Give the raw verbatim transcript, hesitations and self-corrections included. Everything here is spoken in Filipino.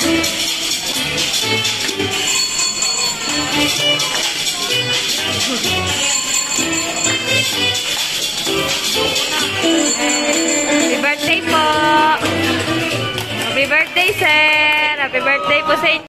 Happy birthday po! Happy birthday, sir! Happy birthday po sa inyo!